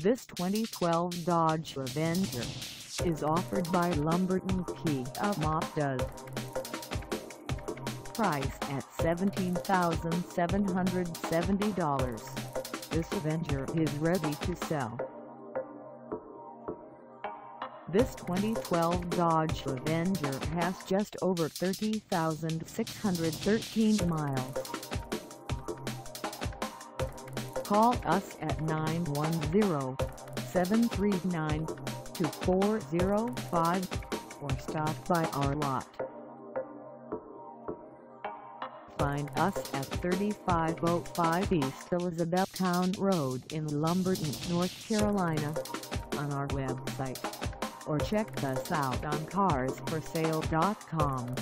This 2012 Dodge Avenger is offered by Lumberton Kia MAZDA. Price at $17,770. This Avenger is ready to sell. This 2012 Dodge Avenger has just over 30,613 miles. Call us at 910-739-2405 or stop by our lot. Find us at 3505 East Elizabethtown Road in Lumberton, North Carolina, on our website, or check us out on carsforsale.com.